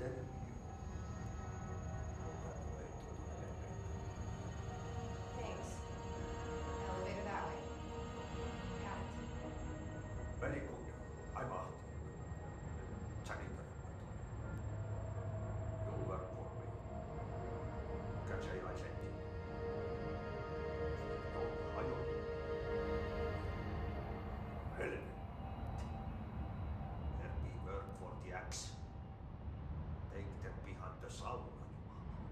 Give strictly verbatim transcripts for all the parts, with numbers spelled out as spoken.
Tervehdys. Luuranko way to the elevator. Thanks. Elevator that way. Got it. Very good. I'm Ahti. Janitor, by the way. You work for me. You can say I sent you. Don't hire me. Helen. Let me work for the axe. Take them behind the sauna, you mahmoud.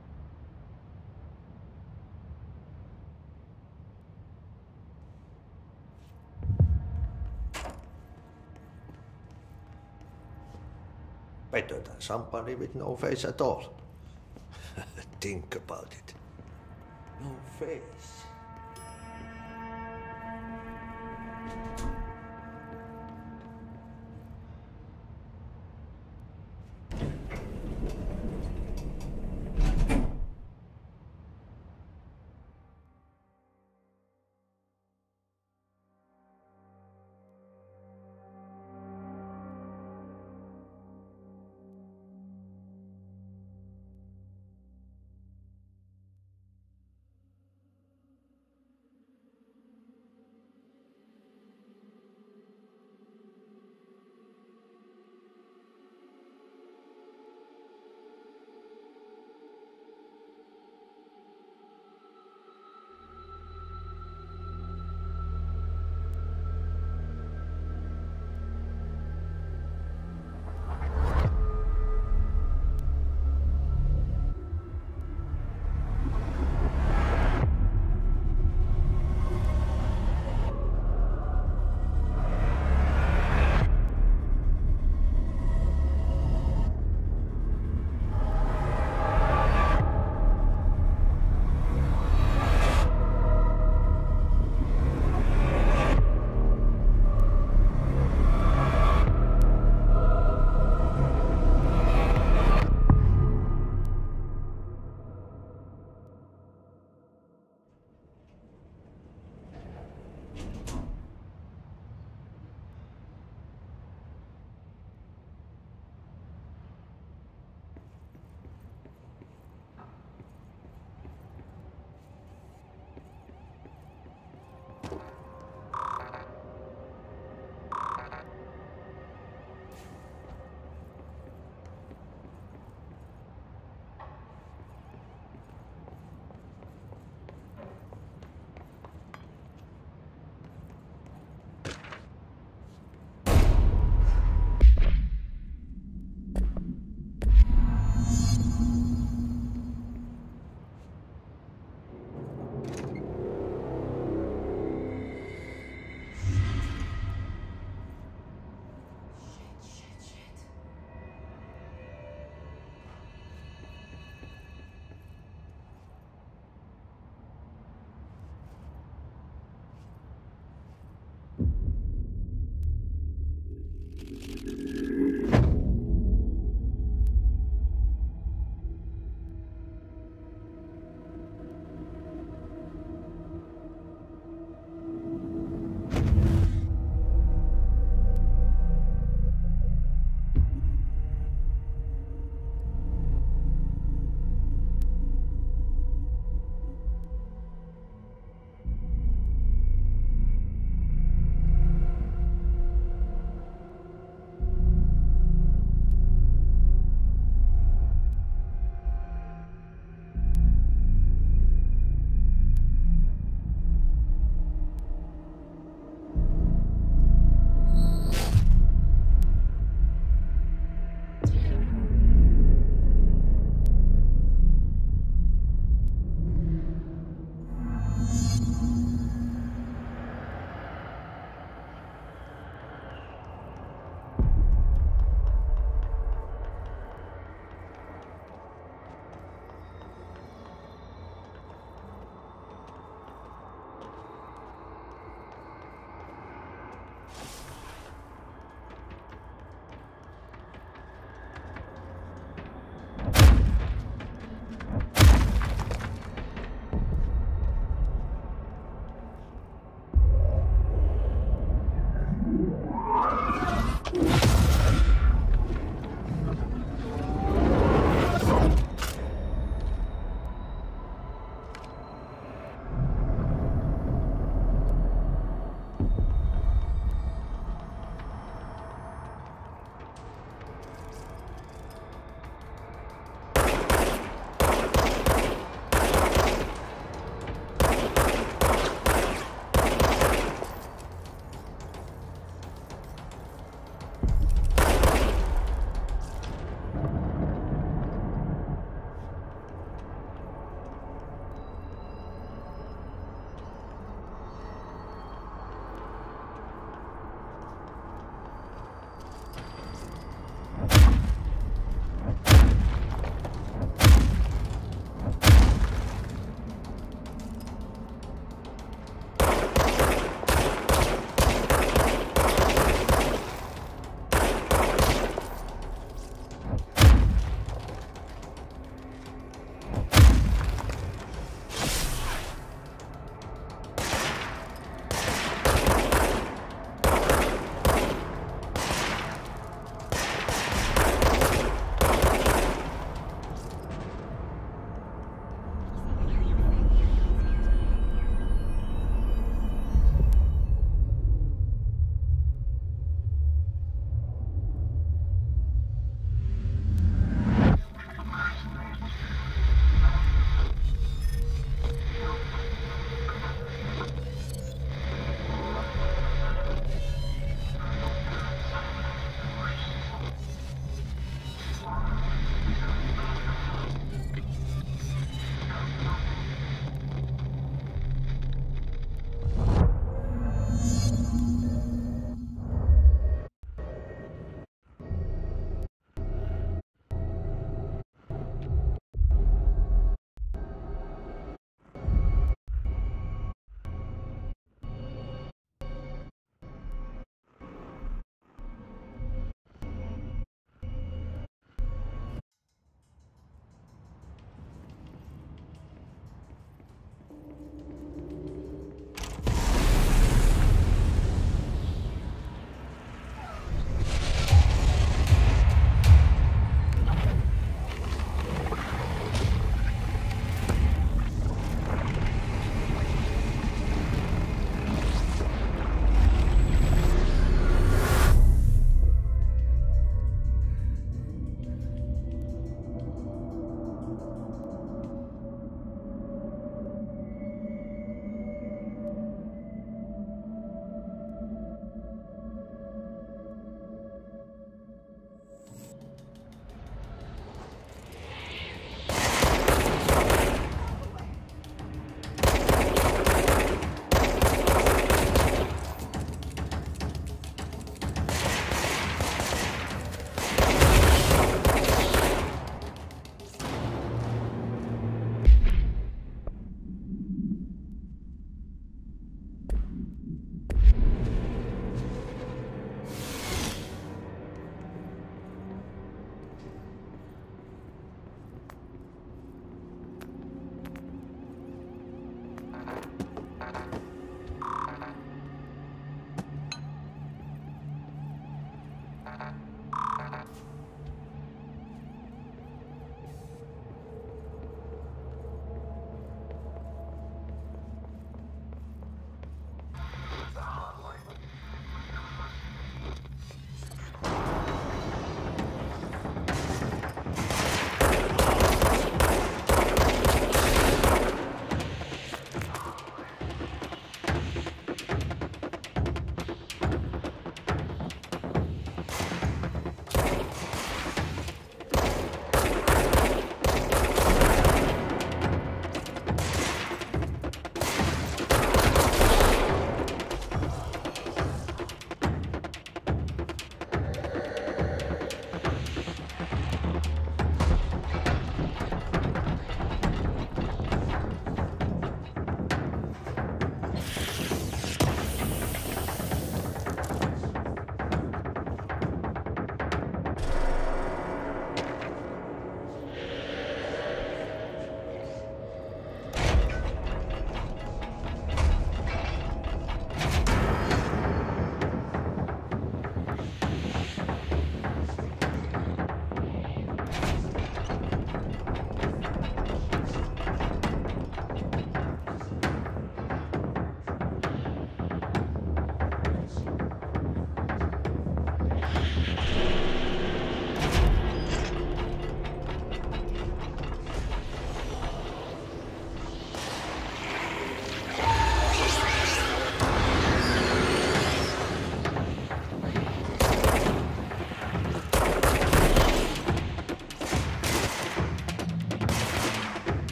Better than somebody with no face at all. Think about it. No face.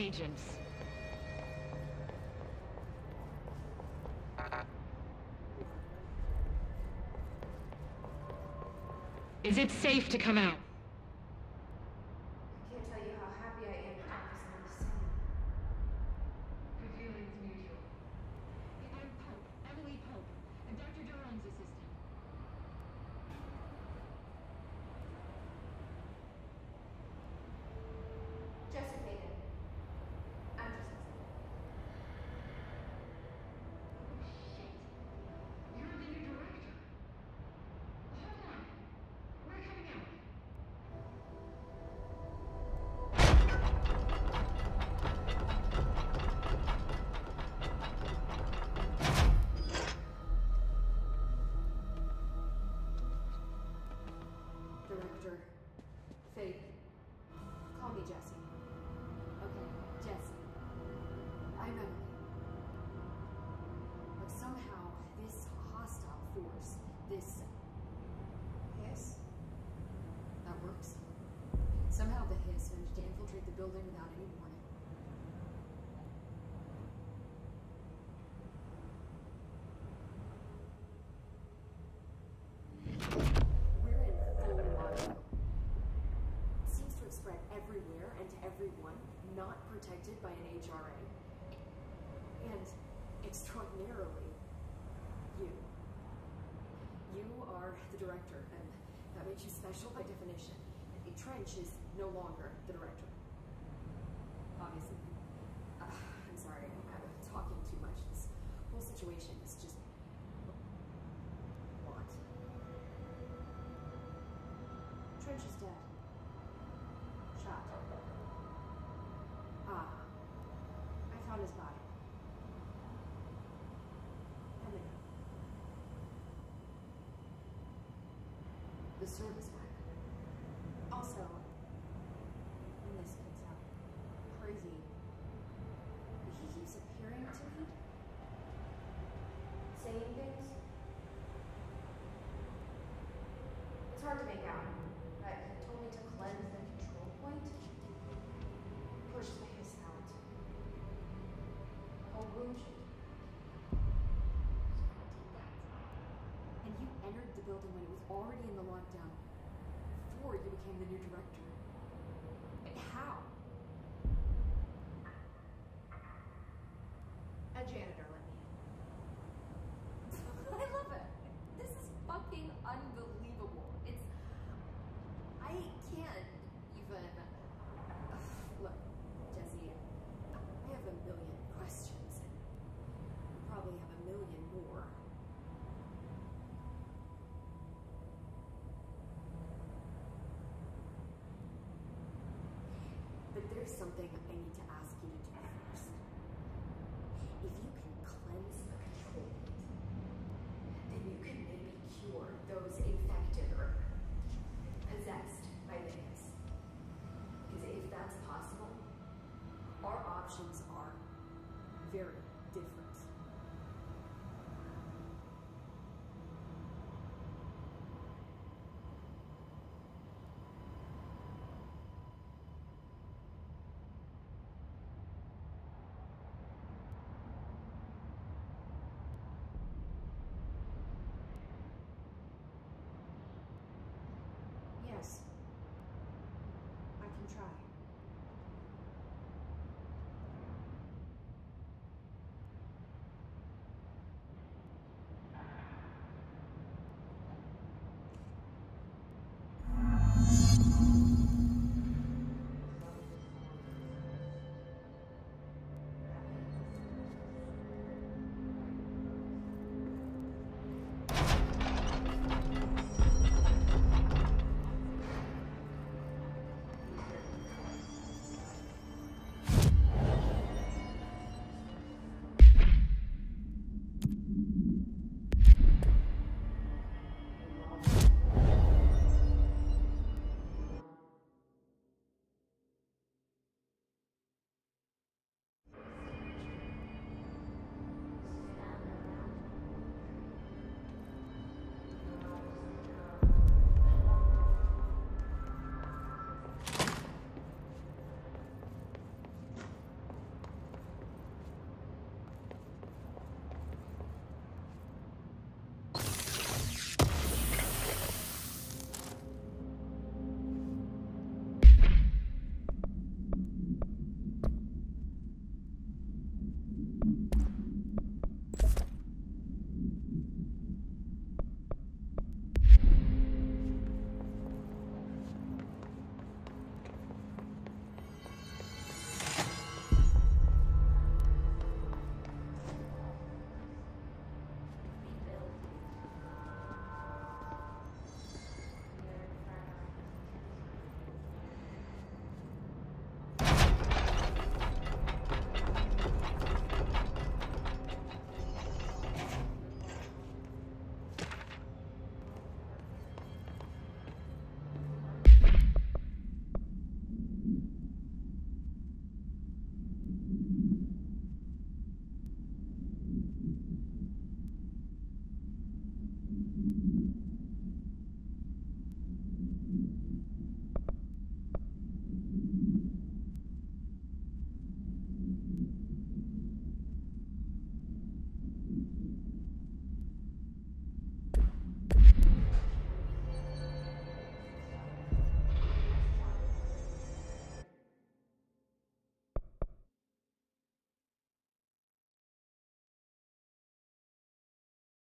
agents. Is it safe to come out? I can't tell you how happy I am to talk to someone the same. Her feelings mutual. I'm Pope, Emily Pope, and Doctor Duran's assistant. Jesse Hayden. I'm just Oh, shit. You're the new director. Hold on. We're coming out. Director. Faith. Call me Jesse. Okay, Jesse. I'm Emily. But somehow, this hostile force, this... hiss? That works. Somehow the hiss managed to infiltrate the building without any warning. We're in full lockdown. It seems to have spread everywhere and to everyone not protected by an H R A. And extraordinarily, you. You are the director, and that makes you special by definition. Trench is no longer the director. Obviously. Uh, I'm sorry, I'm talking too much. This whole situation is just... What? Trench is dead. Shot. Ah. I found his body. And there. The service weapon. Also, when this gets out crazy, he keeps appearing to me, saying things. It's hard to make out, but he told me to cleanse the control point. Push the hiss out. Whole room should. and you entered the building when it was already in the lockdown, before you became the new director. But how? A janitor let me in. I love it. This is fucking unbelievable. It's... I can't even... Ugh, look, Jesse, I have a million questions, and you probably have a million more. But there's something I need to ask